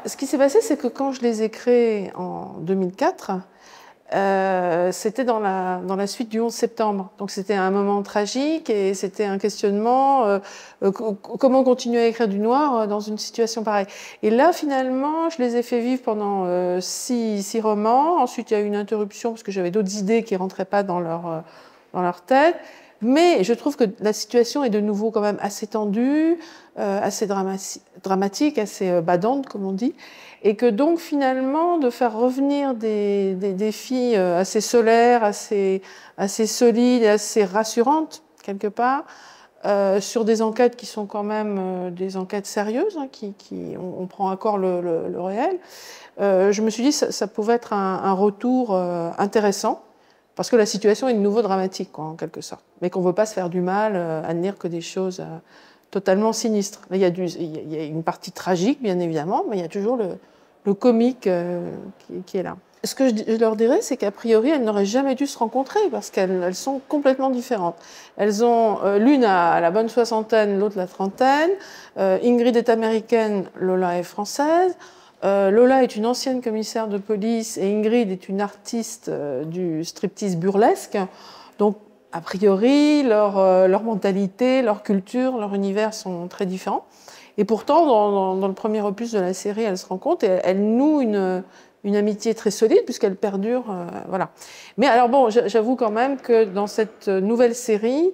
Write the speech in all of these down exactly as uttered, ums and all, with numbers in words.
ce qui s'est passé, c'est que quand je les ai créés en deux mille quatre, euh, c'était dans la, dans la suite du onze septembre. Donc c'était un moment tragique et c'était un questionnement, euh, euh, comment continuer à écrire du noir dans une situation pareille. Et là, finalement, je les ai fait vivre pendant euh, six, six romans. Ensuite, il y a eu une interruption parce que j'avais d'autres idées qui ne rentraient pas dans leur, euh, dans leur tête. Mais je trouve que la situation est de nouveau quand même assez tendue, euh, assez dramati dramatique, assez euh, badante, comme on dit. Et que donc, finalement, de faire revenir des, des, des filles assez solaires, assez, assez solides et assez rassurantes, quelque part, euh, sur des enquêtes qui sont quand même euh, des enquêtes sérieuses, hein, qui, qui, on, on prend encore le, le, le réel, euh, je me suis dit que ça, ça pouvait être un, un retour euh, intéressant. Parce que la situation est de nouveau dramatique, quoi, en quelque sorte. Mais qu'on ne veut pas se faire du mal euh, à ne lire que des choses euh, totalement sinistres. Là, il y a du, il y a une partie tragique, bien évidemment, mais il y a toujours le, le comique euh, qui, qui est là. Ce que je, je leur dirais, c'est qu'a priori, elles n'auraient jamais dû se rencontrer, parce qu'elles elles sont complètement différentes. Elles ont, euh, l'une a la bonne soixantaine, l'autre la trentaine. Euh, Ingrid est américaine, Lola est française. Euh, Lola est une ancienne commissaire de police et Ingrid est une artiste euh, du striptease burlesque. Donc, a priori, leur, euh, leur mentalité, leur culture, leur univers sont très différents. Et pourtant, dans, dans, dans le premier opus de la série, elles se rencontrent et elles nouent une, une amitié très solide puisqu'elles perdurent. Euh, voilà. Mais alors bon, j'avoue quand même que dans cette nouvelle série,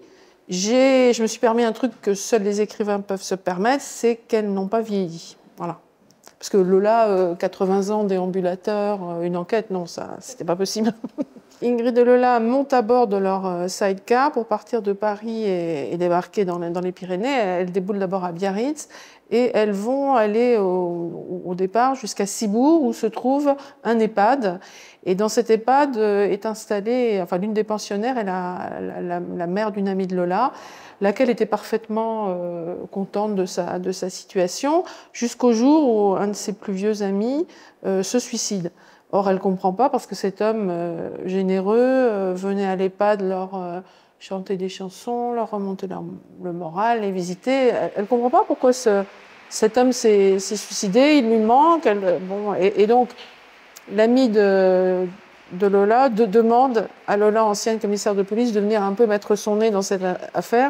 je me suis permis un truc que seuls les écrivains peuvent se permettre, c'est qu'elles n'ont pas vieilli. Voilà. Parce que Lola, euh, quatre-vingts ans, déambulateur, euh, une enquête, non, ça, c'était pas possible. Ingrid et Lola montent à bord de leur euh, sidecar pour partir de Paris et, et débarquer dans, dans les Pyrénées. Elles déboulent d'abord à Biarritz et elles vont aller au, au départ jusqu'à Cibourg où se trouve un EHPAD. Et dans cet EHPAD euh, est installée, enfin l'une des pensionnaires est la, la, la, la mère d'une amie de Lola, laquelle était parfaitement euh, contente de sa, de sa situation, jusqu'au jour où un de ses plus vieux amis euh, se suicide. Or, elle ne comprend pas parce que cet homme euh, généreux euh, venait à l'EHPAD leur euh, chanter des chansons, leur remonter leur, le moral, les visiter. Elle ne comprend pas pourquoi ce, cet homme s'est suicidé, il lui manque. Elle, bon, et, et donc, l'ami de, de Lola de, demande à Lola, ancienne commissaire de police, de venir un peu mettre son nez dans cette affaire,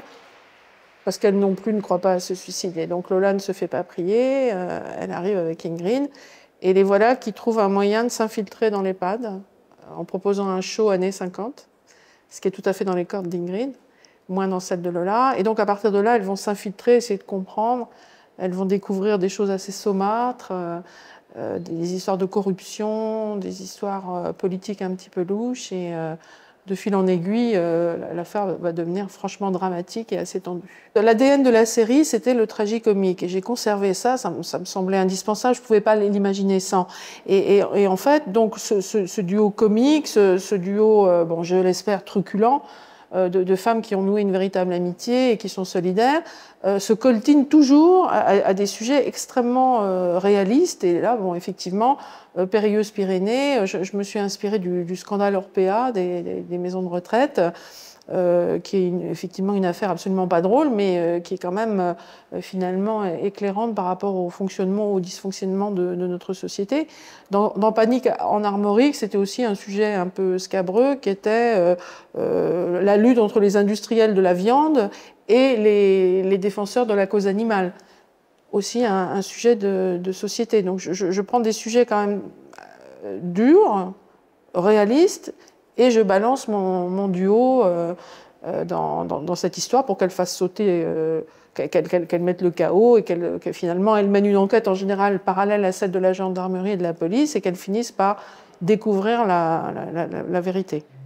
parce qu'elle non plus ne croit pas à se suicider. Donc Lola ne se fait pas prier, euh, elle arrive avec Ingrid, et les voilà qui trouvent un moyen de s'infiltrer dans l'EHPAD en proposant un show années cinquante, ce qui est tout à fait dans les cordes d'Ingrid, moins dans celle de Lola. Et donc à partir de là, elles vont s'infiltrer, essayer de comprendre, elles vont découvrir des choses assez saumâtres, euh, euh, des histoires de corruption, des histoires euh, politiques un petit peu louches, et euh, de fil en aiguille, euh, l'affaire va devenir franchement dramatique et assez tendue. L'A D N de la série, c'était le tragicomique. Et j'ai conservé ça, ça, ça me semblait indispensable, je ne pouvais pas l'imaginer sans. Et, et, et en fait, donc, ce, ce, ce duo comique, ce, ce duo, euh, bon, je l'espère, truculent, euh, de, de femmes qui ont noué une véritable amitié et qui sont solidaires, euh, se coltinent toujours à, à des sujets extrêmement euh, réalistes. Et là, bon, effectivement, Euh, Périlleuse-Pyrénées, je, je me suis inspirée du, du scandale Orpea, des, des, des maisons de retraite, euh, qui est une, effectivement une affaire absolument pas drôle, mais euh, qui est quand même euh, finalement éclairante par rapport au fonctionnement, au dysfonctionnement de, de notre société. Dans, dans Panique en Armorique, c'était aussi un sujet un peu scabreux, qui était euh, euh, la lutte entre les industriels de la viande et les, les défenseurs de la cause animale. Aussi un, un sujet de, de société. Donc je, je prends des sujets quand même euh, durs, réalistes, et je balance mon, mon duo euh, euh, dans, dans, dans cette histoire pour qu'elle fasse sauter, euh, qu'elle qu'elle, qu'elle mette le chaos, et qu'elle, que finalement elle mène une enquête en général parallèle à celle de la gendarmerie et de la police, et qu'elle finisse par découvrir la, la, la, la vérité.